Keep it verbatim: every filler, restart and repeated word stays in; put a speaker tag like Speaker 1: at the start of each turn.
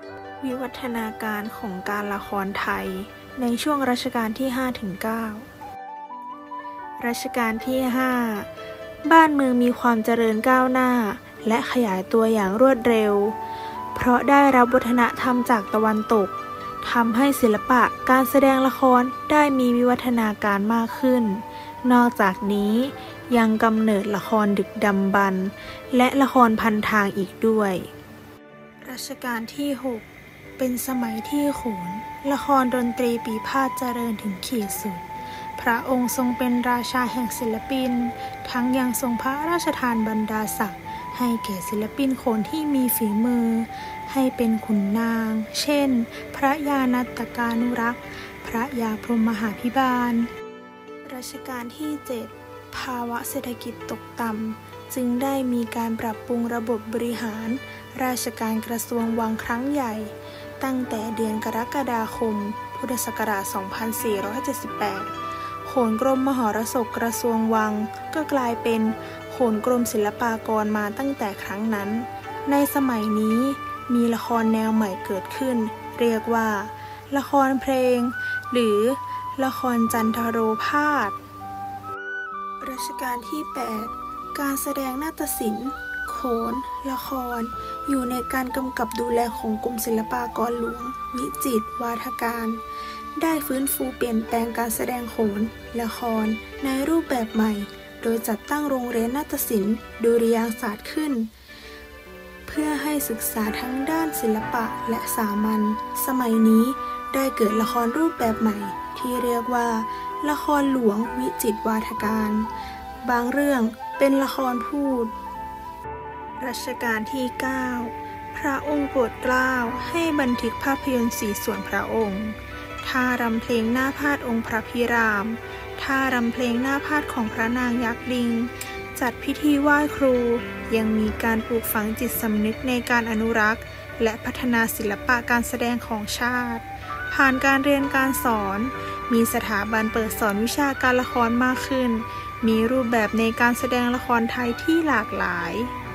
Speaker 1: วิวัฒนาการของการละครไทยในช่วงรัชกาลที่ ห้าถึงเก้า รัชกาลที่ ห้า บ้านเมืองมีความเจริญก้าวหน้าและขยายตัวอย่างรวดเร็วเพราะได้รับวัฒนธรรมจากตะวันตกทำให้ศิลปะการแสดงละครได้มีวิวัฒนาการมากขึ้นนอกจากนี้ยังกำเนิดละครดึกดำบรรพ์และละครพันทางอีกด้วยรัชกาลที่ หก เป็นสมัยที่โขนละครดนตรีปีพาทย์เจริญถึงขีดสุดพระองค์ทรงเป็นราชาแห่งศิลปินทั้งยังทรงพระราชทานบรรดาศักดิ์ให้แก่ศิลปินโขนที่มีฝีมือให้เป็นขุนนางเช่นพระยานัตตกานุรักษ์พระยาพรหมมหาภิบาลรัชกาลที่ เจ็ด ภาวะเศรษฐกิจตกต่ำจึงได้มีการปรับปรุงระบบบริหารราชการกระทรวงวังครั้งใหญ่ตั้งแต่เดือนกรกฎาคมพุทธศักราช สองพันสี่ร้อยเจ็ดสิบแปด โขนกรมมหรสพกระทรวงวังก็กลายเป็นโขนกรมศิลปากรมาตั้งแต่ครั้งนั้นในสมัยนี้มีละครแนวใหม่เกิดขึ้นเรียกว่าละครเพลงหรือละครจันทโรภาสรัชกาลที่ แปด การแสดงนาฏศิลป์โขนละครอยู่ในการกำกับดูแลของกรมศิลปากรหลวงวิจิตรวาทการได้ฟื้นฟูเปลี่ยนแปลงการแสดงโขนละครในรูปแบบใหม่โดยจัดตั้งโรงเรียนนาฏศิลป์ดุริยางค์ศาสตร์ขึ้นเพื่อให้ศึกษาทั้งด้านศิลปะและสามัญสมัยนี้ได้เกิดละครรูปแบบใหม่ที่เรียกว่าละครหลวงวิจิตรวาทการบางเรื่องเป็นละครพูดรัชกาลที่ เก้า พระองค์โปรดเกล้าให้บันทึกภาพยนตร์สี่ส่วนพระองค์ท่ารำเพลงหน้าพาทย์องค์พระพิรามท่ารำเพลงหน้าพาทย์ของพระนางยักษ์ลิงจัดพิธีไหว้ครูยังมีการปลูกฝังจิตสำนึกในการอนุรักษ์และพัฒนาศิลปะการแสดงของชาติผ่านการเรียนการสอนมีสถาบันเปิดสอนวิชาการละครมากขึ้นมีรูปแบบในการแสดงละครไทยที่หลากหลาย